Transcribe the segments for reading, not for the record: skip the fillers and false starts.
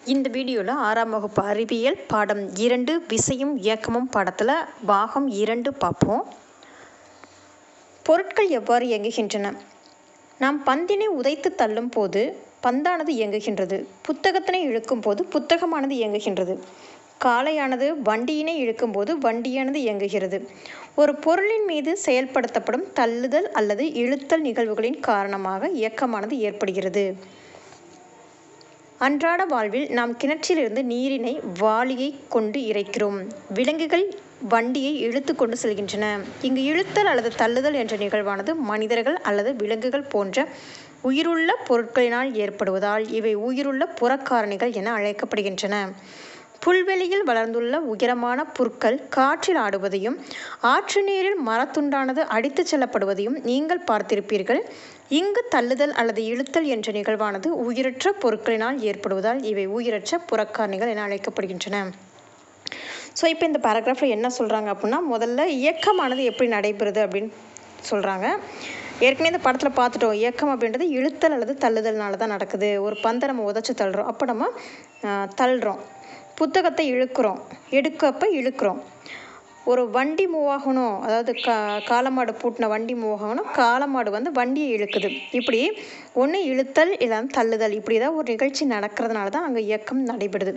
இந்த வீடியோவில் 6ஆம் வகுப்பு அறிவியல் பாடம் 2 விசையும் இயக்கமும் பாடத்தில் பாகம் 2 பார்ப்போம். பொருட்கள் எவ்வாறு இயங்குகின்றன? நாம் பந்தினை உதைத்து தள்ளும் போது பந்தானது இயங்குகின்றது. புத்தகத்தினை இழுக்கும் போது புத்தகமானது இயங்குகின்றது. காளையானது வண்டியினை இழுக்கும் போது வண்டியானது இயங்குகிறது. ஒரு பொருளின் மீது செயல்படுத்தப்படும் தள்ளுதல் அல்லது இழுத்தல் நிகழ்வுகளின் காரணமாக இயக்கமானது ஏற்படுகிறது. அன்றாட வாழ்வில் நாம் கிணற்றிலிருந்து நீரினை வாளியை கொண்டு இறைக்கிறோம். விலங்குகள் வண்டியை இழுத்து கொண்டு செல்கின்றன. இங்கு இழுத்தல் அல்லது தள்ளுதல் என்ற நிகழ்வானது மனிதர்கள் அல்லது விலங்குகள் போன்ற உயிருள்ள பொருட்களினால் ஏற்படுவதால் இவை உயிருள்ள புறக்காரணிகள் என அழைக்கப்படுகின்றன. புல்வெளியில் வளர்ந்துள்ள உயரமான புற்கள் காற்றில் ஆடுவதையும் ஆற்று நீரில் மரத்துண்டானது அடித்துச் செல்லப்படுவதையும் நீங்கள் பார்த்திருப்பீர்கள். இங்கு தள்ளுதல் அல்லது இழுத்தல் என்ற நிகழ்வானது உயிரற்ற பொருட்களினால் ஏற்படுவதால் இவை உயிரற்ற புறக்காரணிகள் என அழைக்கப்படுகின்றன. ஸோ இப்போ இந்த பேராகிராஃபில் என்ன சொல்கிறாங்க அப்படின்னா, முதல்ல இயக்கமானது எப்படி நடைபெறுது அப்படின்னு சொல்கிறாங்க. ஏற்கனவே இந்த படத்தில் பார்த்துட்டோம், இயக்கம் அப்படின்றது இழுத்தல் அல்லது தள்ளுதல்னால தான் நடக்குது. ஒரு பந்தை நம்ம உதச்சி தள்ளுறோம், அப்போ நம்ம தள்ளுறோம். புத்தகத்தை இழுக்கிறோம், எடுக்கப்போ இழுக்கிறோம். ஒரு வண்டி மூவ் ஆகணும், அதாவது காளமாடு பூட்டின வண்டி மூவ் ஆகணும், காளமாடு வந்து வண்டியை இழுக்குது. இப்படி ஒன்று இழுத்தல் இல்லைன்னா தள்ளுதல், இப்படி தான் ஒரு நிகழ்ச்சி நடக்கிறதுனால தான் அங்கே இயக்கம் நடைபெறுது.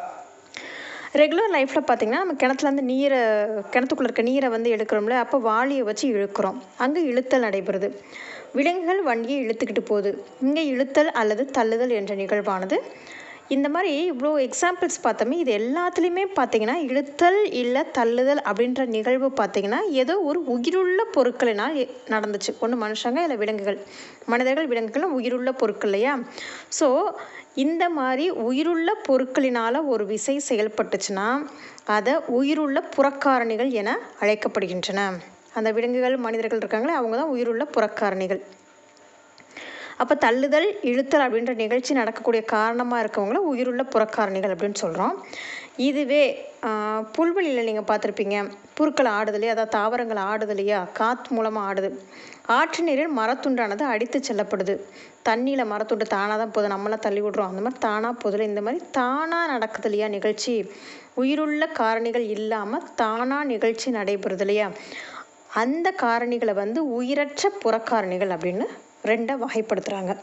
ரெகுலர் லைஃப்பில் பார்த்திங்கன்னா நம்ம கிணத்துலேருந்து கிணத்துக்குள்ளே இருக்க நீரை வந்து எடுக்கிறோம்ல, அப்போ வாளியை வச்சு இழுக்கிறோம், அங்கே இழுத்தல் நடைபெறுது. விலங்குகள் வண்டியை இழுத்துக்கிட்டு போகுது, இங்கே இழுத்தல் அல்லது தள்ளுதல் என்ற நிகழ்வானது. இந்த மாதிரி இவ்வளோ எக்ஸாம்பிள்ஸ் பார்த்தோமே, இது எல்லாத்துலேயுமே பார்த்திங்கன்னா இழுத்தல் இல்லை தள்ளுதல் அப்படின்ற நிகழ்வு பார்த்திங்கன்னா ஏதோ ஒரு உயிருள்ள பொருட்களினால் நடந்துச்சு. ஒன்று மனுஷங்க இல்லை விலங்குகள். மனிதர்கள் விலங்குகள் உயிருள்ள பொருட்கள் இல்லையா? ஸோ இந்த மாதிரி உயிருள்ள பொருட்களினால் ஒரு விசை செயல்பட்டுச்சுன்னா அதை உயிருள்ள புறக்காரணிகள் என அழைக்கப்படுகின்றன. அந்த விலங்குகள் மனிதர்கள் இருக்காங்களே, அவங்க தான் உயிருள்ள புறக்காரணிகள். அப்போ தள்ளுதல் இழுத்தல் அப்படின்ற நிகழ்ச்சி நடக்கக்கூடிய காரணமாக இருக்கவங்கள உயிருள்ள புறக்காரணிகள் அப்படின்னு சொல்கிறோம். இதுவே புல்வெளியில் நீங்கள் பார்த்துருப்பீங்க, புற்கள் ஆடுதலையா, அதாவது தாவரங்கள் ஆடுதலையா, காற்று மூலமாக ஆடுது. ஆற்று நீரில் மரத்துண்டானது அடித்து செல்லப்படுது. தண்ணியில் மரத்துண்டு தானாக தான் போதும், நம்மளாம் தள்ளி விட்றோம், அந்த மாதிரி தானாக போதில்லை. இந்த மாதிரி தானாக நடக்குது இல்லையா நிகழ்ச்சி, உயிருள்ள காரணிகள் இல்லாமல் தானாக நிகழ்ச்சி நடைபெறுது இல்லையா, அந்த காரணிகளை வந்து உயிரற்ற புறக்காரணிகள் அப்படின்னு ரெண்டாக வகைப்படுத்துகிறாங்க.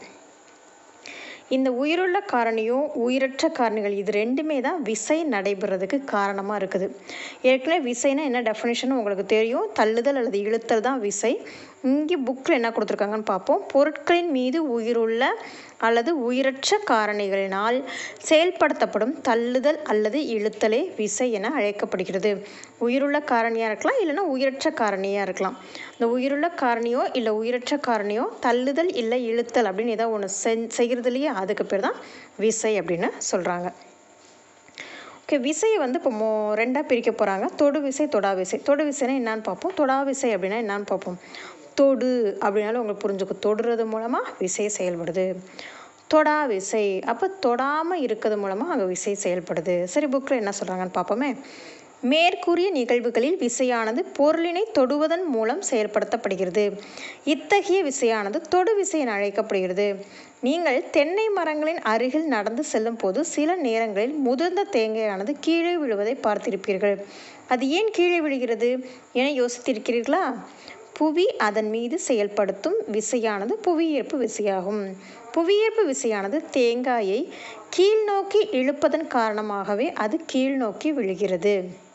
இந்த உயிருள்ள காரணியும் உயிரற்ற காரணிகள் இது ரெண்டுமே தான் விசை நடைபெறதுக்கு காரணமாக இருக்குது. ஏற்கனவே விசைனா என்ன டெஃபினேஷன் உங்களுக்கு தெரியும், தள்ளுதல் அல்லது இழுத்தல் தான் விசை. இங்கே புக்கில் என்ன கொடுத்துருக்காங்கன்னு பார்ப்போம். பொருட்களின் மீது உயிருள்ள அல்லது உயிரற்ற காரணிகளினால் செயல்படுத்தப்படும் தள்ளுதல் அல்லது இழுத்தலே விசை என அழைக்கப்படுகிறது. உயிருள்ள காரணியாக இருக்கலாம், இல்லைன்னா உயிரற்ற காரணியாக இருக்கலாம். இந்த உயிருள்ள காரணியோ இல்லை உயிரற்ற காரணியோ தள்ளுதல் இல்லை இழுத்தல் அப்படின்னு ஏதோ ஒன்று செய்கிறது இல்லையா, அதுக்கு பேர் தான் விசை அப்படின்னு சொல்கிறாங்க. ஓகே, விசையை வந்து இப்போ ரெண்டாக பிரிக்க போகிறாங்க. தொடு விசை, தொடா விசை. தொடு விசைனா என்னான்னு பார்ப்போம், தொடா விசை அப்படின்னா என்னான்னு பார்ப்போம். தொடு அப்படின்னாலும் உங்களுக்கு புரிஞ்சுக்கும், தொடுறது மூலமாக விசை செயல்படுது. தொடா விசை அப்போ தொடாமல் இருக்கிறது மூலமாக அங்கே விசை செயல்படுது. சரி, புக்கில் என்ன சொல்கிறாங்கன்னு பார்ப்போமே. மேற்கூறிய நிகழ்வுகளில் விசையானது பொருளினை தொடுவதன் மூலம் செயல்படுத்தப்படுகிறது. இத்தகைய விசையானது தொடு விசை என அழைக்கப்படுகிறது. நீங்கள் தென்னை மரங்களின் அருகில் நடந்து செல்லும் போது சில நேரங்களில் முதிர்ந்த தேங்காயானது கீழே விழுவதை பார்த்திருப்பீர்கள். அது ஏன் கீழே விழுகிறது என யோசித்திருக்கிறீர்களா? புவி அதன் மீது செயல்படுத்தும் விசையானது புவியீர்ப்பு விசையாகும். புவியீர்ப்பு விசையானது தேங்காயை கீழ்நோக்கி இழுப்பதன் காரணமாகவே அது கீழ்நோக்கி விழுகிறது.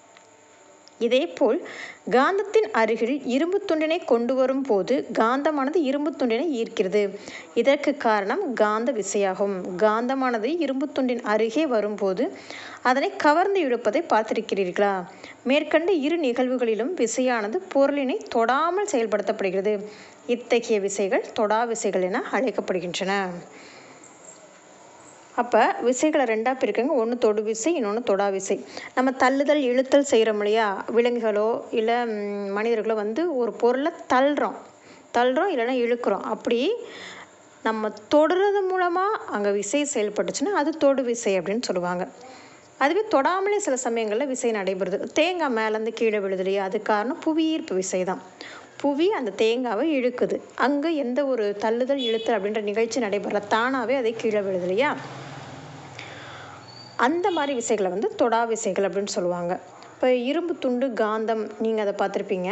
இதேபோல் காந்தத்தின் அருகில் இரும்பு துண்டினை கொண்டு வரும் போது காந்தமானது இரும்பு துண்டினை ஈர்க்கிறது. இதற்கு காரணம் காந்த விசையாகும். காந்தமானது இரும்பு துண்டின் அருகே வரும்போது அதனை கவர்ந்து இழுப்பதை பார்த்திருக்கிறீர்களா? மேற்கண்ட இரு நிகழ்வுகளிலும் விசையானது பொருளினை தொடாமல் செயல்படுத்தப்படுகிறது. இத்தகைய விசைகள் தொடா விசைகள் என அழைக்கப்படுகின்றன. அப்போ விசைகளை ரெண்டாக பிரிக்குங்க, ஒன்று தொடு விசை, இன்னொன்று தொடா விசை. நம்ம தள்ளுதல் இழுத்தல் செய்கிறோம் இல்லையா, விலங்குகளோ இல்லை மனிதர்களோ வந்து ஒரு பொருளை தள்ளுறோம் இல்லைன்னா இழுக்கிறோம். அப்படி நம்ம தொடுறது மூலமாக அங்கே விசை செயல்பட்டுச்சுன்னா அது தொடு விசை அப்படின்னு சொல்லுவாங்க. அதுவே தொடாமலே சில சமயங்களில் விசை நடைபெறுது. தேங்காய் மேலேருந்து கீழே விழுது இல்லையா, அது காரணம் புவியீர்ப்பு விசை தான். புவி அந்த தேங்காவை இழுக்குது. அங்கே எந்த ஒரு தள்ளுதல் இழுத்தல் அப்படின்ற நிகழ்ச்சி நடைபெறல, தானாகவே அதை கீழே விழுது இல்லையா. அந்த மாதிரி விசைகளை வந்து தொடா விசைகள் அப்படின்னு சொல்லுவாங்க. இப்போ இரும்பு துண்டு காந்தம் நீங்கள் அதை பார்த்துருப்பீங்க.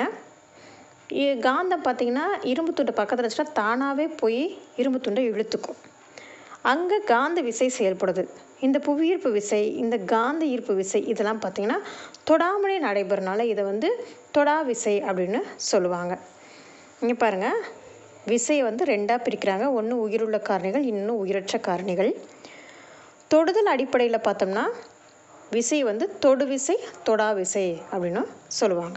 காந்தம் பார்த்திங்கன்னா இரும்பு துண்டை பக்கத்தில் வச்சுட்டா தானாகவே போய் இரும்பு துண்டை இழுத்துக்கும். அங்கே காந்த விசை செயல்படுது. இந்த புவியீர்ப்பு விசை, இந்த காந்த ஈர்ப்பு விசை இதெல்லாம் பார்த்திங்கன்னா தொடாமலே நடைபெறனால இதை வந்து தொடா விசை அப்படின்னு சொல்லுவாங்க. இங்கே பாருங்கள், விசையை வந்து ரெண்டாக பிரிக்கிறாங்க. ஒன்று உயிருள்ள காரணிகள், இன்னும் உயிரற்ற காரணிகள். தொடுதல் அடிப்படையில் பார்த்தோம்னா விசை வந்து தொடு விசை, தொடா விசை அப்படின்னு சொல்லுவாங்க.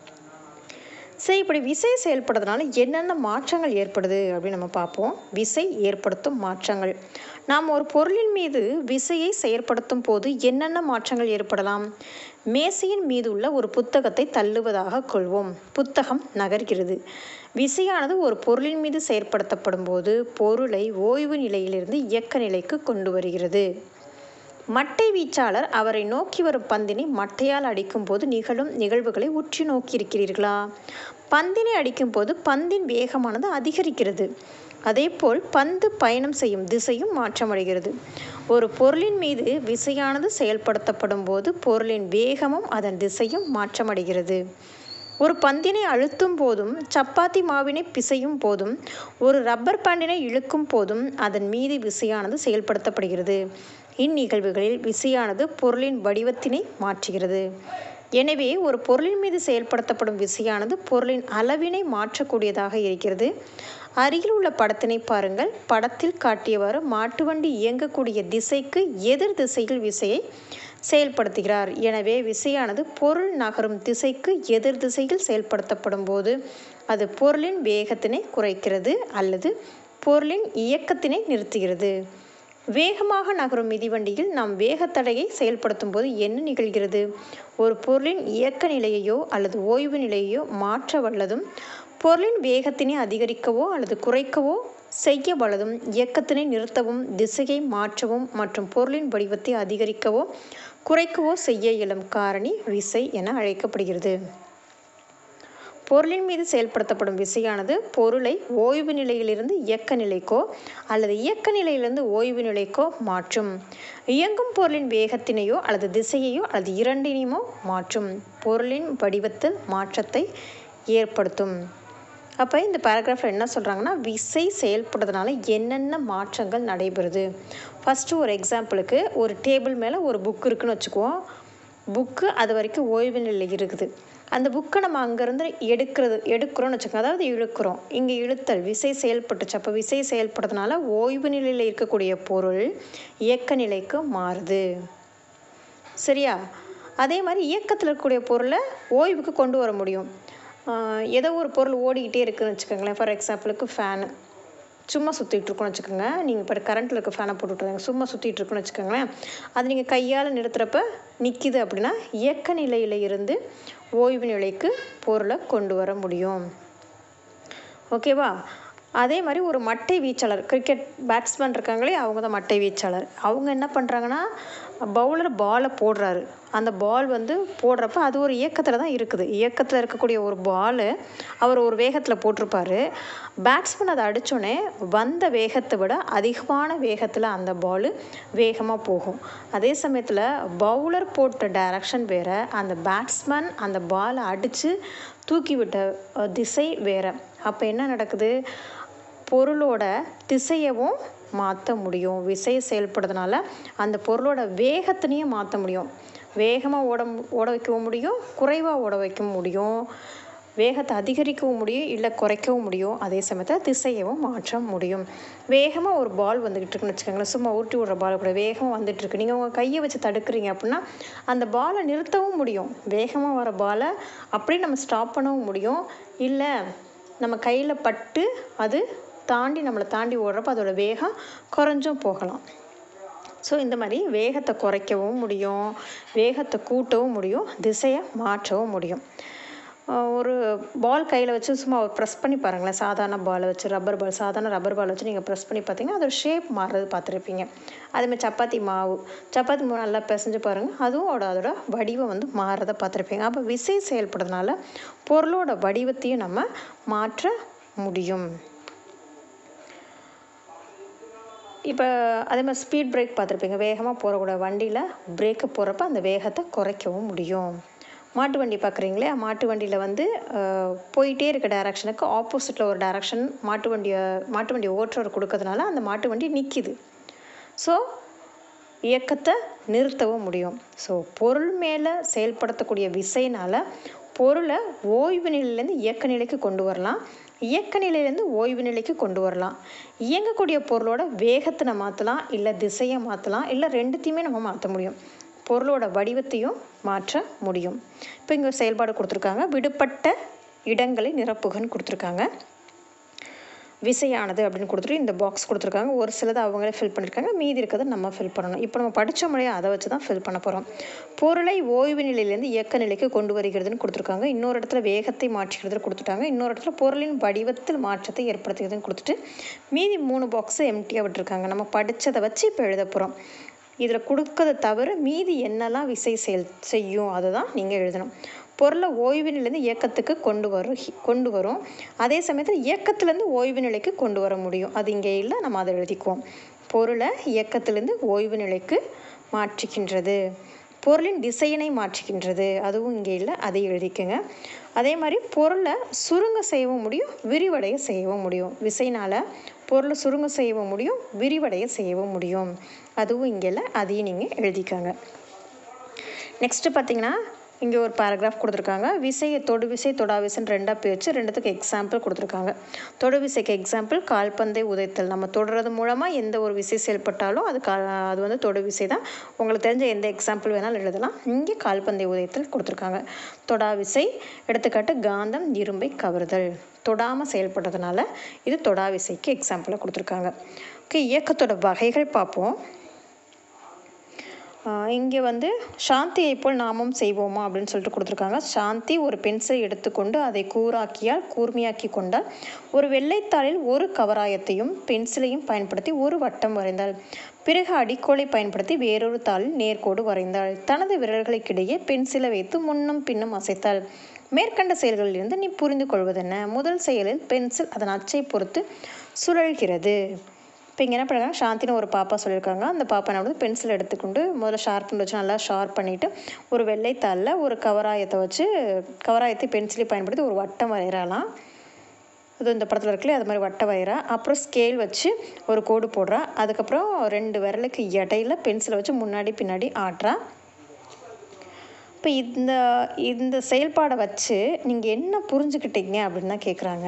சரி, இப்படி விசை செயல்படுறதுனால என்னென்ன மாற்றங்கள் ஏற்படுது அப்படின்னு நம்ம பார்ப்போம். விசை ஏற்படுத்தும் மாற்றங்கள். நாம் ஒரு பொருளின் மீது விசையை செயற்படுத்தும் போது என்னென்ன மாற்றங்கள் ஏற்படலாம்? மேசையின் மீது உள்ள ஒரு புத்தகத்தை தள்ளுவதாக கொள்வோம். புத்தகம் நகர்கிறது. விசையானது ஒரு பொருளின் மீது செயற்படுத்தப்படும் போது பொருளை ஓய்வு நிலையிலிருந்து இயக்க நிலைக்கு கொண்டு வருகிறது. மட்டை வீச்சாளர் அவரை நோக்கி வரும் பந்தினை மட்டையால் அடிக்கும் போது நிகழும் நிகழ்வுகளை உற்று நோக்கியிருக்கிறீர்களா? பந்தினை அடிக்கும் போது பந்தின் வேகமானது அதிகரிக்கிறது. அதேபோல் பந்து பயணம் செய்யும் திசையும் மாற்றமடைகிறது. ஒரு பொருளின் மீது விசையானது செயல்படுத்தப்படும் போது பொருளின் வேகமும் அதன் திசையும் மாற்றமடைகிறது. ஒரு பந்தினை அழுத்தும் போதும், சப்பாத்தி மாவினை பிசையும் போதும், ஒரு ரப்பர் பேண்டினை இழுக்கும் போதும் அதன் மீது விசையானது செயல்படுத்தப்படுகிறது. இந்நிகழ்வுகளில் விசையானது பொருளின் வடிவத்தினை மாற்றுகிறது. எனவே ஒரு பொருளின் மீது செயல்படுத்தப்படும் விசையானது பொருளின் அளவினை மாற்றக்கூடியதாக இருக்கிறது. அருகில் உள்ள படத்தினை பாருங்கள். படத்தில் காட்டியவாறு மாட்டு வண்டி இயங்கக்கூடிய திசைக்கு எதிர் திசையில் விசையை செயல்படுத்துகிறார். எனவே விசையானது பொருள் நகரும் திசைக்கு எதிர் திசையில் செயல்படுத்தப்படும் போது அது பொருளின் வேகத்தினை குறைக்கிறது அல்லது பொருளின் இயக்கத்தினை நிறுத்துகிறது. வேகமாக நகரும் மிதிவண்டியில் நாம் வேகத்தடையை செயல்படுத்தும் போது என்ன நிகழ்கிறது? ஒரு பொருளின் இயக்க நிலையையோ அல்லது ஓய்வு நிலையையோ மாற்ற வல்லதும், பொருளின் வேகத்தினை அதிகரிக்கவோ அல்லது குறைக்கவோ செய்ய வல்லதும், இயக்கத்தினை நிறுத்தவும் திசையை மாற்றவும் மற்றும் பொருளின் வடிவத்தை அதிகரிக்கவோ குறைக்கவோ செய்ய இயலும் காரணி விசை என அழைக்கப்படுகிறது. பொருளின் மீது செயல்படுத்தப்படும் விசையானது பொருளை ஓய்வு நிலையிலிருந்து இயக்க நிலைக்கோ அல்லது இயக்க நிலையிலிருந்து ஓய்வு நிலைக்கோ மாற்றும். இயங்கும் பொருளின் வேகத்தினையோ அல்லது திசையையோ அல்லது இரண்டினையுமோ மாற்றும். பொருளின் வடிவத்தில் மாற்றத்தை ஏற்படுத்தும். அப்போ இந்த பேராகிராஃபில் என்ன சொல்கிறாங்கன்னா, விசை செயல்படுறதுனால என்னென்ன மாற்றங்கள் நடைபெறுது. ஃபஸ்ட்டு ஒரு எக்ஸாம்பிளுக்கு, ஒரு டேபிள் மேலே ஒரு புக்கு இருக்குதுன்னு வச்சுக்குவோம். புக்கு அது வரைக்கும் ஓய்வு நிலையில் இருக்குது. அந்த புக்கை நம்ம அங்கேருந்து எடுக்கிறோன்னு வச்சுக்கோங்க, அதாவது இழுக்கிறோம். இங்கே இழுத்தல் விசை செயல்பட்டுச்சு. அப்போ விசை செயல்படுறதுனால ஓய்வு நிலையில் இருக்கக்கூடிய பொருள் இயக்க நிலைக்கு மாறுது. சரியா? அதே மாதிரி இயக்கத்தில் இருக்கக்கூடிய பொருளை ஓய்வுக்கு கொண்டு வர முடியும். ஏதோ ஒரு பொருள் ஓடிக்கிட்டே இருக்குதுன்னு வச்சுக்கோங்களேன். ஃபார் எக்ஸாம்பிளுக்கு ஃபேனு சும்மா சுற்றிட்டுருக்குன்னு வச்சுக்கோங்க. நீங்கள் இப்போ கரண்ட்டில் இருக்க ஃபேனை போட்டுவிட்டாங்க, சும்மா சுற்றிட்டுருக்குன்னு வச்சுக்கோங்களேன். அது நீங்கள் கையால் நிறுத்துகிறப்ப நிற்கிது அப்படின்னா இயக்க நிலையில் இருந்து ஓய்வு நிலைக்கு பொருளை கொண்டு வர முடியும். ஓகேவா? அதே மாதிரி ஒரு மட்டை வீச்சாளர், கிரிக்கெட் பேட்ஸ்மேன் இருக்காங்களே, அவங்க தான் மட்டை வீச்சாளர். அவங்க என்ன பண்ணுறாங்கன்னா, பவுலர் பாலை போடுறாரு. அந்த பால் வந்து போடுறப்ப அது ஒரு இயக்கத்தில் தான் இருக்குது. இயக்கத்தில் இருக்கக்கூடிய ஒரு பால் அவர் ஒரு வேகத்தில் போட்டிருப்பார். பேட்ஸ்மேன் அதை அடித்தோடனே வந்த வேகத்தை விட அதிகமான வேகத்தில் அந்த பால் வேகமாக போகும். அதே சமயத்தில் பவுலர் போட்ட டைரக்ஷன் வேறு, அந்த பேட்ஸ்மேன் அந்த பாலை அடித்து தூக்கி விட்ட திசை வேறு. அப்போ என்ன நடக்குது? பொருளோட திசையவும் மாற்ற முடியும். விசை செயல்படுறதுனால அந்த பொருளோட வேகத்தினையும் மாற்ற முடியும். வேகமாக ஓட வைக்கவும் முடியும், குறைவாக ஓட வைக்க முடியும், வேகத்தை அதிகரிக்கவும் முடியும், இல்லை குறைக்கவும் முடியும். அதே சமயத்தில் திசையவும் மாற்ற முடியும். வேகமாக ஒரு பால் வந்துக்கிட்டு இருக்குன்னு வச்சுக்கோங்களேன், சும்மா உருட்டி விடுற பால் கூட வேகமாக வந்துட்டுருக்கு. நீங்கள் உங்கள் கையை வச்சு தடுக்கிறீங்க அப்படின்னா அந்த பாலை நிறுத்தவும் முடியும். வேகமாக வர பாலை அப்படியே நம்ம ஸ்டாப் பண்ணவும் முடியும். இல்லை நம்ம கையில் பட்டு அது நம்மளை தாண்டி ஓடுறப்ப அதோட வேகம் குறைஞ்சும் போகலாம். ஸோ இந்த மாதிரி வேகத்தை குறைக்கவும் முடியும், வேகத்தை கூட்டவும் முடியும், திசையை மாற்றவும் முடியும். ஒரு பால் கையில் வச்சு சும்மா ப்ரெஸ் பண்ணி பாருங்களேன். சாதாரண பாலை வச்சு சாதாரண ரப்பர் பால் வச்சு நீங்கள் ப்ரெஸ் பண்ணி பார்த்தீங்கன்னா அதோட ஷேப் மாறுறது பார்த்துருப்பீங்க. அதேமாதிரி சப்பாத்தி மாவு நல்லா பிசைஞ்சு பாருங்கள், அதுவும் அதோட வடிவம் வந்து மாறுறதை பார்த்துருப்பீங்க. அப்போ விசை செயல்படுறதுனால பொருளோட வடிவத்தையும் நம்ம மாற்ற முடியும். இப்போ அதே மாதிரி ஸ்பீட் பிரேக் பார்த்துருப்பீங்க. வேகமாக போகக்கூடிய வண்டியில் பிரேக்கு போடுறப்ப அந்த வேகத்தை குறைக்கவும் முடியும். மாட்டு வண்டி பார்க்குறீங்களே, மாட்டு வண்டியில் வந்து போயிட்டே இருக்க டைரக்ஷனுக்கு ஆப்போசிட்டில் ஒரு டைரக்ஷன் மாட்டு வண்டி ஓட்டுறவர் கொடுக்கறதுனால அந்த மாட்டு வண்டி நிற்கிது. ஸோ இயக்கத்தை நிறுத்தவும் முடியும். ஸோ பொருள் மேலே செயல்படுத்தக்கூடிய விசைனால் பொருளை ஓய்வு நிலையிலேருந்து இயக்க நிலைக்கு கொண்டு வரலாம், இயக்க நிலையிலேருந்து ஓய்வு நிலைக்கு கொண்டு வரலாம். இயங்கக்கூடிய பொருளோட வேகத்தை மாற்றலாம், இல்லை திசையை மாற்றலாம், இல்லை ரெண்டுத்தையுமே நம்ம மாற்ற முடியும். பொருளோட வடிவத்தையும் மாற்ற முடியும். இப்போ இங்கே செயல்பாடு கொடுத்துருக்காங்க. விடுபட்ட இடங்களை நிரப்புகன்னு கொடுத்துருக்காங்க. விசையானது அப்படின்னு கொடுத்துட்டு இந்த பாக்ஸ் கொடுத்துருக்காங்க. ஒரு சிலதை அவங்களே ஃபில் பண்ணியிருக்காங்க, மீதி இருக்கிறத நம்ம ஃபில் பண்ணணும். இப்போ நம்ம படித்த முறையை அதை வச்சு தான் ஃபில் பண்ண போகிறோம். பொருளை ஓய்வு நிலையிலேருந்து இயக்க நிலைக்கு கொண்டு வருகிறதுன்னு கொடுத்துருக்காங்க. இன்னொரு இடத்துல வேகத்தை மாற்றுகிறதுன்னு கொடுத்துட்டாங்க. இன்னொரு இடத்துல பொருளின் வடிவத்தில் மாற்றத்தை ஏற்படுத்துகிறதுன்னு கொடுத்துட்டு மீதி 3 பாக்ஸை எம்டியாக விட்டுருக்காங்க. நம்ம படித்ததை வச்சு இப்போ எழுத போகிறோம். இதில் கொடுக்கறத தவிர மீதி என்னெல்லாம் விசை செய்யும் அதை தான் நீங்கள் எழுதணும். பொருளை ஓய்வு நிலையிலேருந்து இயக்கத்துக்கு கொண்டு வரும். அதே சமயத்தில் இயக்கத்துலேருந்து ஓய்வு நிலைக்கு கொண்டு வர முடியும். அது இங்கே இல்லை, நம்ம அதை எழுதிக்குவோம். பொருளை இயக்கத்திலேருந்து ஓய்வு நிலைக்கு மாற்றுகின்றது. பொருளின் திசையினை மாற்றுகின்றது, அதுவும் இங்கே இல்லை, அதை எழுதிக்கங்க. அதே மாதிரி பொருளை சுருங்க செய்யவும் முடியும், விரிவடைய செய்யவும் முடியும். விசைனால் பொருளை சுருங்க செய்யவும் முடியும், விரிவடைய செய்யவும் முடியும். அதுவும் இங்கே இல்லை, அதையும் நீங்கள் எழுதிக்கங்க. நெக்ஸ்ட்டு பார்த்தீங்கன்னா இங்கே ஒரு பேராகிராஃப் கொடுத்துருக்காங்க. விசையை தொடு விசை தொடா விசைன்னு 2ஆக பிரித்து 2த்துக்கு எக்ஸாம்பிள் கொடுத்துருக்காங்க. தொடு விசைக்கு எக்ஸாம்பிள் கால்பந்தை உதைத்தல். நம்ம தொடுறது மூலமாக எந்த ஒரு விசை செயல்பட்டாலும் அது வந்து தொடு விசை தான். உங்களுக்கு தெரிஞ்ச எந்த எக்ஸாம்பிள் வேணாலும் எழுதலாம். இங்கே கால்பந்தை உதைத்தல் கொடுத்துருக்காங்க. தொடா விசை எடுத்துக்காட்டு காந்தம் இரும்பை கவர்தல். தொடாமல் செயல்படுறதுனால இது தொடா விசைக்கு எக்ஸாம்பிளாக கொடுத்துருக்காங்க. ஓகே, இயக்கத்தோட வகைகள் பார்ப்போம். இங்கே வந்து சாந்தியை போல் நாமும் செய்வோமா அப்படின்னு சொல்லிட்டு கொடுத்துருக்காங்க. சாந்தி ஒரு பென்சிலை எடுத்துக்கொண்டு அதை கூர்மையாக்கி கொண்டால் ஒரு வெள்ளைத்தாளில் ஒரு கவராயத்தையும் பென்சிலையும் பயன்படுத்தி ஒரு வட்டம் வரைந்தாள். பிறகு அடிக்கோலை பயன்படுத்தி வேறொரு தாளில் நேர்கோடு வரைந்தாள். தனது விரல்களுக்கிடையே பென்சிலை வைத்து முன்னும் பின்னும் அசைத்தாள். மேற்கண்ட செயல்களிலிருந்து நீ புரிந்து கொள்வதென்ன? முதல் செயலில் பென்சில் அதன் அச்சை பொறுத்து சுழல்கிறது. இப்போ இங்கே என்ன பண்ணுறாங்க, சாந்தின்னு ஒரு பாப்பா சொல்லியிருக்காங்க. அந்த பாப்பா என்ன வந்து பென்சில் எடுத்துக்கொண்டு முதல்ல ஷார்ப்னு வச்சு நல்லா ஷார்ப் பண்ணிவிட்டு ஒரு வெள்ளைத்தாளில் ஒரு கவராயத்தை பென்சிலை பயன்படுத்தி ஒரு வட்டம் வரைகிறாலாம். அது இந்த படத்தில் இருக்குல்லையே, அது மாதிரி வட்டம் வரைகிறா. அப்புறம் ஸ்கேல் வச்சு ஒரு கோடு போடுறா. அதுக்கப்புறம் 2 விரலுக்கு இடையில பென்சிலை வச்சு முன்னாடி பின்னாடி ஆட்டுறா. இப்போ இந்த செயல்பாடை வச்சு நீங்கள் என்ன புரிஞ்சுக்கிட்டீங்க அப்படின்னு தான் கேட்குறாங்க.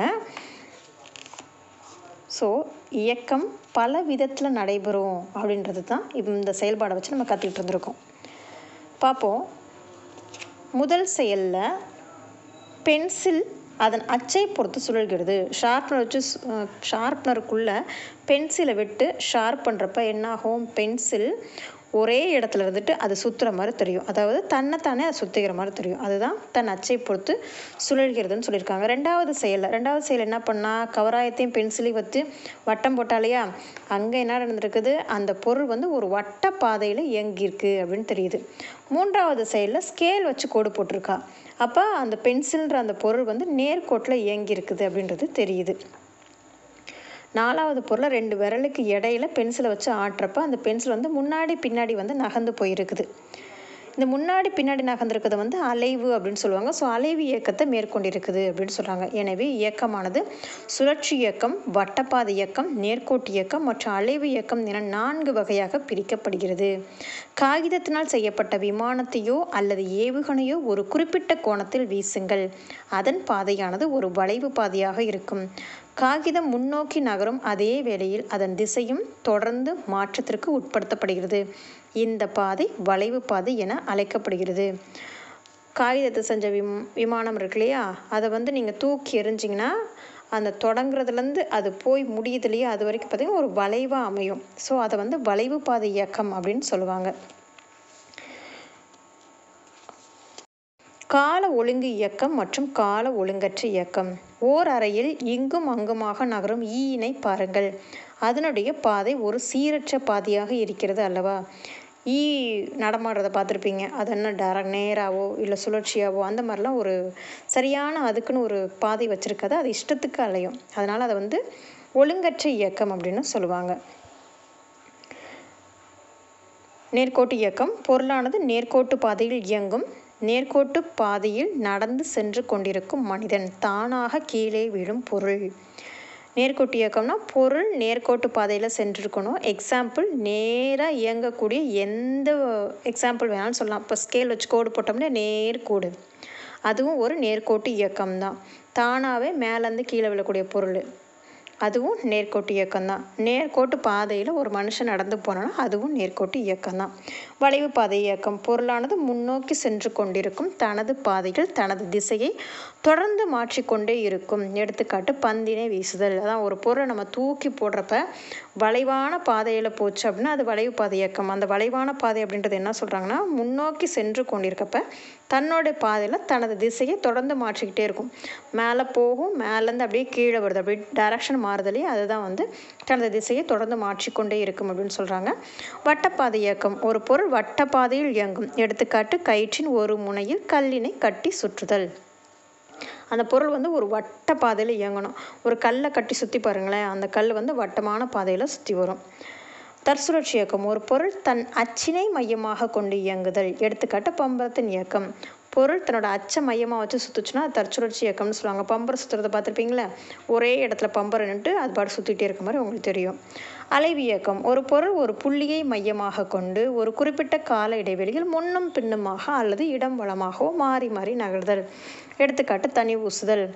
ஸோ இயக்கம் பல விதத்தில் நடைபெறும் அப்படின்றது தான் இந்த செயல்பாடை வச்சு நம்ம கற்றுக்கிட்டு இருந்திருக்கோம். பார்ப்போம். முதல் செயலில் பென்சில் அதன் அச்சை பொறுத்து சுழல்கிறது. ஷார்ப்னருக்குள்ளே பென்சிலை விட்டு ஷார்ப் பண்ணுறப்ப என்னாகும், பென்சில் ஒரே இடத்துல இருந்துட்டு அது சுற்றுற மாதிரி தெரியும். அதாவது தன்னைத்தானே அது சுற்றிக்கிற மாதிரி தெரியும். அதுதான் தன் அச்சை பொறுத்து சுழல்கிறதுன்னு சொல்லியிருக்காங்க. ரெண்டாவது செயல் என்ன பண்ணால், கவராயத்தையும் பென்சிலையும் வச்சு வட்டம் போட்டாலையா, அங்கே என்ன நடந்திருக்குது, அந்த பொருள் வந்து ஒரு வட்ட பாதையில் இயங்கியிருக்கு அப்படின்னு தெரியுது. மூன்றாவது செயலில் ஸ்கேல் வச்சு கோடு போட்டிருக்கா. அப்போ அந்த பென்சில்ன்ற அந்த பொருள் வந்து நேர்கோட்டில் இயங்கியிருக்குது அப்படின்றது தெரியுது. நாலாவது பொருளை 2 விரலுக்கு இடையில பென்சிலை வச்சு ஆட்டுறப்ப அந்த பென்சில் வந்து முன்னாடி பின்னாடி வந்து நகர்ந்து போயிருக்குது. இந்த முன்னாடி பின்னாடி நகர்ந்துருக்கிறது வந்து அலைவு அப்படின்னு சொல்லுவாங்க. ஸோ அலைவு இயக்கத்தை மேற்கொண்டிருக்குது அப்படின்னு சொல்கிறாங்க. எனவே இயக்கமானது சுழற்சி இயக்கம், வட்டப்பாதை இயக்கம், நேர்கோட்டு இயக்கம் மற்றும் அலைவு இயக்கம் என 4 வகையாக பிரிக்கப்படுகிறது. காகிதத்தினால் செய்யப்பட்ட விமானத்தையோ அல்லது ஏவுகணையோ ஒரு குறிப்பிட்ட கோணத்தில் வீசுங்கள். அதன் பாதையானது ஒரு வளைவு பாதையாக இருக்கும். காகிதம் முன்னோக்கி நகரும் அதே வேளையில் அதன் திசையும் தொடர்ந்து மாற்றத்திற்கு உட்படுத்தப்படுகிறது. இந்த பாதை வளைவு பாதை என அழைக்கப்படுகிறது. காகிதத்தை செஞ்ச விமானம் இருக்கு இல்லையா, அதை வந்து நீங்கள் தூக்கி எறிஞ்சிங்கன்னா அந்த தொடங்குறதுலேருந்து அது போய் முடியுது இல்லையா, அது வரைக்கும் பார்த்திங்கன்னா ஒரு வளைவாக அமையும். ஸோ அதை வந்து வளைவு பாதை இயக்கம் அப்படின்னு சொல்லுவாங்க. கால ஒழுங்கு இயக்கம் மற்றும் கால ஒழுங்கற்ற இயக்கம். ஓர் அறையில் இங்கும் அங்குமாக நகரும் ஈயினை பாருங்கள். அதனுடைய பாதை ஒரு சீரற்ற பாதையாக இருக்கிறது அல்லவா? ஈ நடமாடுறதை பார்த்துருப்பீங்க. அது என்ன நேராவோ இல்லை சுழற்சியாவோ அந்த மாதிரிலாம் ஒரு சரியான அதுக்குன்னு ஒரு பாதை வச்சுருக்காது. அது இஷ்டத்துக்கு அலையும். அதனால் அதை வந்து ஒழுங்கற்ற இயக்கம் அப்படின்னு சொல்லுவாங்க. நேர்கோட்டு இயக்கம் பொருளானது நேர்கோட்டு பாதையில் இயங்கும். நேர்கோட்டு பாதையில் நடந்து சென்று கொண்டிருக்கும் மனிதன். தானாக கீழே விழும் பொருள். நேர்கோட்டு இயக்கம்னா பொருள் நேர்கோட்டு பாதையில் சென்றிருக்கணும். எக்ஸாம்பிள் நேராக இயங்கக்கூடிய எந்த எக்ஸாம்பிள் வேணாலும் சொல்லலாம். இப்போ ஸ்கேல் வச்சு கோடு போட்டோம்னா நேர்கோடு, அதுவும் ஒரு நேர்கோட்டு இயக்கம்தான். தானாகவே மேலேருந்து கீழே விழக்கூடிய பொருள், அதுவும் நேர்கோட்டு இயக்கம்தான். நேர்கோட்டு பாதையில் ஒரு மனுஷன் நடந்து போனாலும் அதுவும் நேர்கோட்டு இயக்கம்தான். வளைவு பாதை இயக்கம் பொருளானது முன்னோக்கி சென்று கொண்டிருக்கும். தனது பாதையில் தனது திசையை தொடர்ந்து மாற்றிக்கொண்டே இருக்கும். எடுத்துக்காட்டு பந்தினை வீசுதல். அதான் ஒரு பொருளை நம்ம தூக்கி போடுறப்ப வளைவான பாதையில் போச்சு அப்படின்னா அது வளைவு பாதை இயக்கம். அந்த வளைவான பாதை அப்படின்றது என்ன சொல்கிறாங்கன்னா, முன்னோக்கி சென்று கொண்டிருக்கப்ப தன்னோட பாதையில் தனது திசையை தொடர்ந்து மாற்றிக்கிட்டே இருக்கும். மேலே போகும், மேலேருந்து அப்படியே கீழே வருது, அப்படியே டைரக்ஷன் மாறுதலே அதுதான் வந்து தனது திசையை தொடர்ந்து மாற்றிக்கொண்டே இருக்கும் அப்படின்னு சொல்கிறாங்க. வட்டப்பாதை இயக்கம் ஒரு பொருள் வட்டப்பாதையில் இயங்கும். எடுத்துக்காட்டு கயிற்றின் ஒரு முனையில் கல்லினை கட்டி சுற்றுதல். அந்த பொருள் வந்து ஒரு வட்ட பாதையில் இயங்கணும். ஒரு கல்லை கட்டி சுற்றி பாருங்களேன், அந்த கல் வந்து வட்டமான பாதையில் சுற்றி வரும். தற்சுழற்சி இயக்கம் ஒரு பொருள் தன் அச்சினை மையமாக கொண்டு இயங்குதல். எடுத்துக்காட்டு பம்பரத்தின் இயக்கம். பொருள் தன்னோட அச்சை மையமாக வச்சு சுற்றுச்சுன்னா அது தற்சுழற்சி இயக்கம்னு சொல்லுவாங்க. பம்பரை சுற்றுறதை பார்த்துருப்பீங்களே, ஒரே இடத்துல பம்பரை நின்று அது பாட்டு சுற்றிட்டே இருக்க மாதிரி உங்களுக்கு தெரியும். அலைவு இயக்கம் ஒரு பொருள் ஒரு புள்ளியை மையமாக கொண்டு ஒரு குறிப்பிட்ட கால இடைவெளியில் முன்னும் பின்னுமாக அல்லது இடம் வலமாகவோ மாறி மாறி நகர்தல். எடுத்துக்காட்டு தனி ஊசுதல்.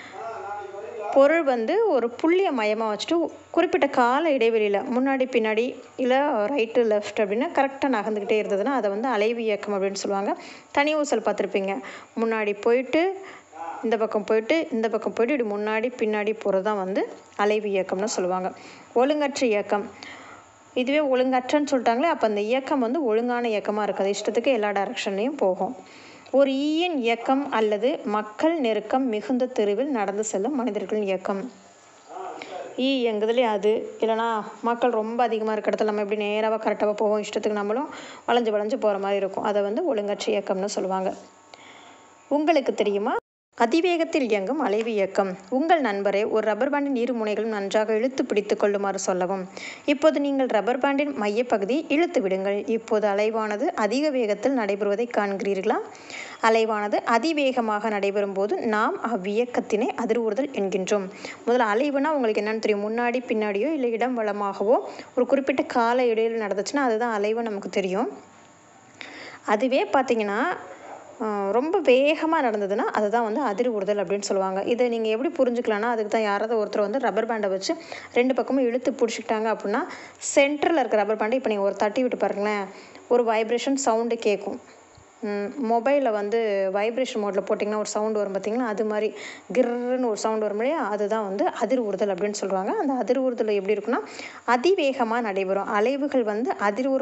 பொருள் வந்து ஒரு புள்ளியை மையமாக வச்சுட்டு குறிப்பிட்ட கால இடைவெளியில் முன்னாடி பின்னாடி இல்லை ரைட்டு லெஃப்ட் அப்படின்னு கரெக்டாக நகர்ந்துக்கிட்டே இருந்ததுன்னா அதை வந்து அலைவு இயக்கம் அப்படின்னு சொல்லுவாங்க. தனி ஊசல் பார்த்துருப்பீங்க, முன்னாடி போயிட்டு இந்த பக்கம் போயிட்டு இந்த பக்கம் போயிட்டு இப்படி முன்னாடி பின்னாடி போகிறது தான் வந்து அலைவு இயக்கம்னு சொல்லுவாங்க. ஒழுங்கற்ற இயக்கம் இதுவே ஒழுங்கற்றன்னு சொல்லிட்டாங்களே, அப்போ அந்த இயக்கம் வந்து ஒழுங்கான இயக்கமாக இருக்காது, இஷ்டத்துக்கு எல்லா டைரக்ஷன்லேயும் போகும். ஒரு ஈயின் இயக்கம் அல்லது மக்கள் நெருக்கம் மிகுந்த தெருவில் நடந்து செல்லும் மனிதர்களின் இயக்கம். ஈ இயங்குதலே அது, இல்லைனா மக்கள் ரொம்ப அதிகமாக இருக்கிற இடத்துல நம்ம எப்படி நேராக கரெக்டாக போவோம், இஷ்டத்துக்கு நம்மளும் வளைஞ்சு வளைஞ்சு போகிற மாதிரி இருக்கும், அதை வந்து ஒழுங்கற்ற இயக்கம்னு சொல்லுவாங்க. உங்களுக்கு தெரியுமா அதிவேகத்தில் இயங்கும் அலைவு இயக்கம்? உங்கள் நண்பரை ஒரு ரப்பர் பேண்டின் இரு முனைகளும் நன்றாக இழுத்து பிடித்து கொள்ளுமாறு சொல்லவும். இப்போது நீங்கள் ரப்பர் பேண்டின் மையப்பகுதியை இழுத்து விடுங்கள். இப்போது அலைவானது அதிக வேகத்தில் நடைபெறுவதை காண்கிறீர்களா? அலைவானது அதிவேகமாக நடைபெறும் போது நாம் அவ்வியக்கத்தினை அதிர்வுறுதல் என்கின்றோம். முதல்ல அலைவுனா உங்களுக்கு என்னென்னு தெரியும், முன்னாடி பின்னாடியோ இல்லை இடம் வலமாகவோ ஒரு குறிப்பிட்ட கால இடையில் நடந்துச்சுன்னா அதுதான் அலைவு நமக்கு தெரியும். அதுவே பார்த்திங்கன்னா ரொம்ப வேகமாக நடந்ததுன்னா அதுதான் வந்து அதிர்வுறுதல் அப்படின்னு சொல்லுவாங்க. இதை நீங்கள் எப்படி புரிஞ்சுக்கலான்னா, அதுக்கு தான் யாராவது ஒருத்தர் வந்து ரப்பர் பேண்டை வச்சு ரெண்டு பக்கமும் இழுத்து பிடிச்சிக்கிட்டாங்க அப்படின்னா சென்டரில் இருக்க ரப்பர் பேண்டை இப்போ நீங்கள் ஒரு தட்டி விட்டு பாருங்களேன், ஒரு வைப்ரேஷன் சவுண்டு கேட்கும். மொபைலில் வந்து வைப்ரேஷன் மோடில் போட்டிங்கன்னா ஒரு சவுண்டு வரும் பார்த்திங்களா, அது மாதிரி கிர்ன்னு ஒரு சவுண்டு வரும் இல்லையா, அதுதான் வந்து அதிர்வுறுதல் அப்படின்னு சொல்லுவாங்க. அந்த அதிர்வுறுதல் எப்படி இருக்குன்னா அதிவேகமாக நடைபெறும். அலைவுகள் வந்து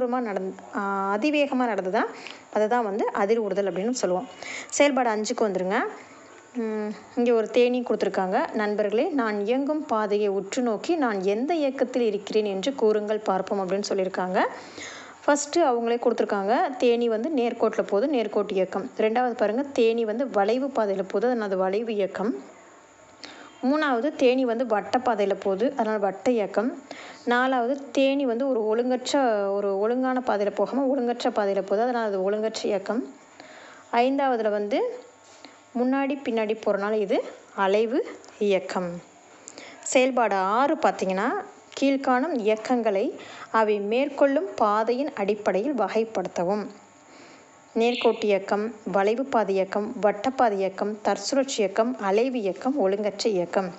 அதிவேகமாக நடந்ததுன்னா அதுதான் வந்து அதிர்வுறுதல் அப்படின்னு சொல்லுவோம். செயல்பாடு 5க்கு வந்துருங்க. இங்கே ஒரு தேனி கொடுத்துருக்காங்க. நண்பர்களே, நான் இயங்கும் பாதையை உற்று நோக்கி நான் எந்த இயக்கத்தில் இருக்கிறேன் என்று கூறுங்கள் பார்ப்போம் அப்படின்னு சொல்லியிருக்காங்க. ஃபஸ்ட்டு அவங்களே கொடுத்துருக்காங்க, தேனி வந்து நேர்கோட்டில் போகுது, நேர்கோட்டு இயக்கம். ரெண்டாவது பாருங்கள், தேனி வந்து வளைவு பாதையில் போகுது, அதனால் அது வளைவு இயக்கம். மூணாவது தேனி வந்து வட்டப்பாதையில் போகுது, அதனால் வட்ட இயக்கம். நாலாவது தேனி வந்து ஒரு ஒழுங்கான பாதையில் போகாமல் ஒழுங்கற்ற பாதையில் போகுது, அதனால் அது ஒழுங்கற்ற இயக்கம். ஐந்தாவதில் வந்து முன்னாடி பின்னாடி போகிறனால இது அலைவு இயக்கம். செயல்பாடு 6 பார்த்திங்கன்னா, கீழ்காணும் இயக்கங்களை அவை மேற்கொள்ளும் பாதையின் அடிப்படையில் வகைப்படுத்தவும். நேர்கோட்டு இயக்கம், வளைவு பாதை இயக்கம், வட்டப்பாதை இயக்கம், தற்சுழற்சி இயக்கம், அலைவு இயக்கம், ஒழுங்கற்ற இயக்கம்.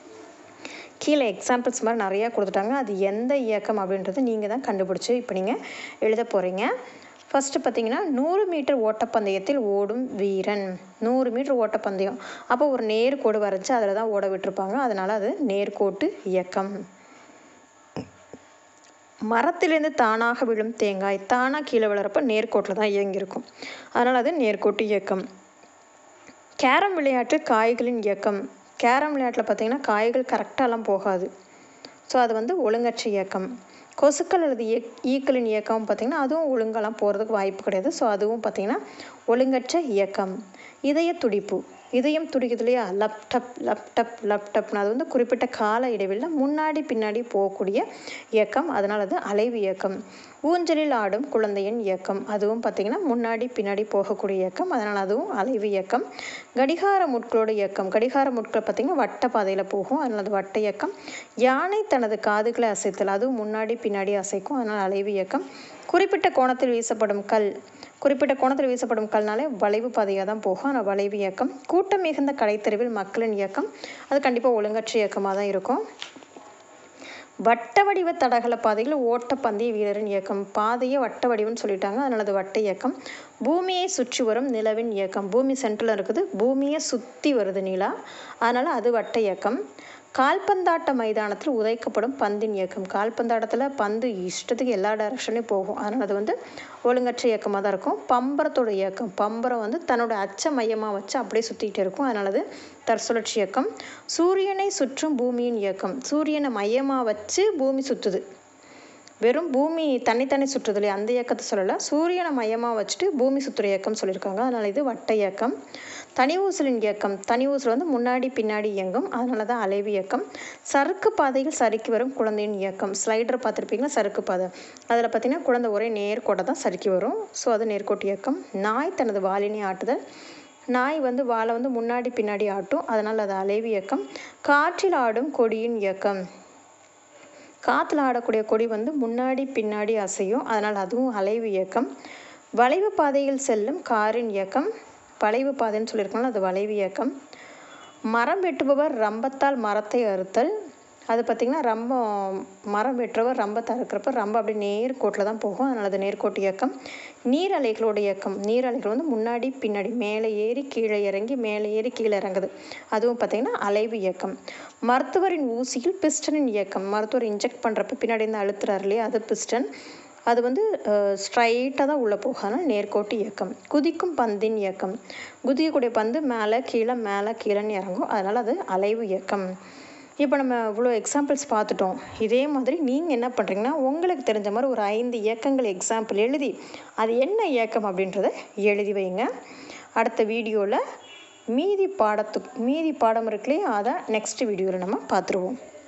கீழே எக்ஸாம்பிள்ஸ் மாதிரி நிறையா கொடுத்துட்டாங்க. அது எந்த இயக்கம் அப்படின்றது நீங்கள் தான் கண்டுபிடிச்சி இப்போ நீங்கள் எழுத போகிறீங்க. ஃபஸ்ட்டு பார்த்தீங்கன்னா 100 மீட்டர் ஓட்டப்பந்தயத்தில் ஓடும் வீரன். 100 மீட்டர் ஓட்டப்பந்தயம், அப்போ ஒரு நேர்கோடு வரைஞ்சி அதில் தான் ஓட விட்டுருப்பாங்க, அதனால் அது நேர்கோட்டு இயக்கம். மரத்திலிருந்து தானாக விழும் தேங்காய் தானாக கீழே விழுறப்ப நேர்கோட்டில் தான் இயங்கியிருக்கும், அதனால் அது நேர்கோட்டு இயக்கம். கேரம் விளையாட்டு காய்களின் இயக்கம். கேரம் விளையாட்டில் பார்த்திங்கன்னா காய்கள் கரெக்டாலாம் போகாது, ஸோ அது வந்து ஒழுங்கற்ற இயக்கம். கொசுக்கள் அல்லது ஈக்களின் இயக்கம் பார்த்திங்கன்னா அதுவும் ஒழுங்கெல்லாம் போகிறதுக்கு வாய்ப்பு கிடையாது, ஸோ அதுவும் பார்த்திங்கன்னா ஒழுங்கற்ற இயக்கம். இதய துடிப்பு, இதயம் துடிக்குது இல்லையா, லப்டப் லப்டப் லப்டப்னு, அது வந்து குறிப்பிட்ட கால இடைவெளியில் முன்னாடி பின்னாடி போகக்கூடிய இயக்கம், அதனால் அது அலைவு இயக்கம். ஊஞ்சலில் ஆடும் குழந்தையின் இயக்கம், அதுவும் பார்த்திங்கன்னா முன்னாடி பின்னாடி போகக்கூடிய இயக்கம், அதனால் அதுவும் அலைவு இயக்கம். கடிகார முட்களோட இயக்கம், கடிகார முட்கள் பார்த்திங்கன்னா வட்ட பாதையில் போகும், அதனால் அது வட்ட இயக்கம். யானை தனது காதுகளை அசைத்தல், அதுவும் முன்னாடி பின்னாடி அசைக்கும், அதனால் அலைவு இயக்கம். குறிப்பிட்ட கோணத்தில் வீசப்படும் கல், குறிப்பிட்ட கோணத்தில் வீசப்படும் கல்னாலே வளைவு பாதையாக தான் போகும், ஆனால் வளைவு இயக்கம். கூட்டம் மிகுந்த கடைத்தெருவில் மக்களின் இயக்கம், அது கண்டிப்பாக ஒழுங்கற்ற இயக்கமாக தான் இருக்கும். வட்ட வடிவ தடகள பாதையில் ஓட்டப்பந்தய வீரரின் இயக்கம், பாதையை வட்ட வடிவம்னு சொல்லிட்டாங்க, அதனால் அது வட்ட இயக்கம். பூமியை சுற்றி வரும் நிலவின் இயக்கம், பூமி சென்டரில் இருக்குது, பூமியை சுற்றி வருது நிலா, அதனால் அது வட்ட இயக்கம். கால்பந்தாட்ட மைதானத்தில் உதைக்கப்படும் பந்தின் இயக்கம், கால்பந்தாட்டத்தில் பந்து இஷ்டத்துக்கு எல்லா டைரக்ஷன்லையும் போகும், அதனால் அது ஒழுங்கற்ற இயக்கமாக தான் இருக்கும். பம்பரத்தோட இயக்கம், பம்பரம் தன்னோட அச்ச மையமாக வச்சு அப்படியே சுற்றிக்கிட்டே இருக்கும், அதனால் அது தற்சுழற்சி இயக்கம். சூரியனை சுற்றும் பூமியின் இயக்கம், சூரியனை மையமாக வச்சு பூமி சுற்றுது, வெறும் பூமி தன்னைத்தானே சுற்றுது இல்லையா, அந்த இயக்கத்தை சொல்லலை, சூரியனை மையமாக வச்சுட்டு பூமி சுற்றுற இயக்கம் சொல்லியிருக்காங்க, அதனால் இது வட்ட இயக்கம். தனி ஊசலின் இயக்கம், தனி ஊசல் முன்னாடி பின்னாடி இயங்கும், அதனால தான் அலைவு இயக்கம். சறுக்கு பாதையில் சறுக்கி வரும் குழந்தையின் இயக்கம், ஸ்லைடர் பார்த்துருப்பீங்களா, சறுக்கு பாதை, அதில் பார்த்தீங்கன்னா குழந்தை ஒரே நேர்கோட்டை தான் சறுக்கி வரும், ஸோ அது நேர்கோட்டு இயக்கம். நாய் தனது வாலினை ஆட்டுதல், நாய் வாலை முன்னாடி பின்னாடி ஆட்டும், அதனால் அது அலைவு இயக்கம். காற்றில் ஆடும் கொடியின் இயக்கம், காற்றுல ஆடக்கூடிய கொடி முன்னாடி பின்னாடி அசையும், அதனால் அதுவும் அலைவு இயக்கம். வளைவு பாதையில் செல்லும் காரின் இயக்கம், வளைவு பாதைன்னு சொல்லியிருக்கோம்ல, அது வளைவு இயக்கம். மரம் வெட்டுபவர் ரம்பத்தால் மரத்தை அறுத்தல், அது பார்த்திங்கன்னா மரம் வெட்டுறவர் ரம்பத்தை அறுக்கிறப்ப ரம்பம் அப்படி நேர்கோட்டில் தான் போகும், அதனால் அது நேர்கோட்டு இயக்கம். நீரலைகளோட இயக்கம், நீரலைகள் முன்னாடி பின்னாடி மேலே ஏறி கீழே இறங்கி மேலே ஏறி கீழே இறங்குது, அதுவும் பார்த்திங்கன்னா அலைவு இயக்கம். மருத்துவரின் ஊசியில் பிஸ்டனின் இயக்கம், மருத்துவர் இன்ஜெக்ட் பண்ணுறப்ப பின்னாடி இருந்து அழுத்துறாரு இல்லையா, அது பிஸ்டன், அது ஸ்ட்ரைட்டாக தான் உள்ளே போகும், அதனால் நேர்கோட்டு இயக்கம். குதிக்கும் பந்தின் இயக்கம், குதிக்கக்கூடிய பந்து மேலே கீழேன்னு இறங்கும், அதனால் அது அலைவு இயக்கம். இப்போ நம்ம இவ்வளோ எக்ஸாம்பிள்ஸ் பார்த்துட்டோம். இதே மாதிரி நீங்கள் என்ன பண்ணுறீங்கன்னா உங்களுக்கு தெரிஞ்ச மாதிரி ஒரு 5 இயக்கங்கள் எக்ஸாம்பிள் எழுதி அது என்ன இயக்கம் அப்படின்றத எழுதி வைங்க. அடுத்த வீடியோவில் மீதி பாடம் இருக்குல்லையே, அதை நெக்ஸ்ட் வீடியோவில் நம்ம பார்த்துருவோம்.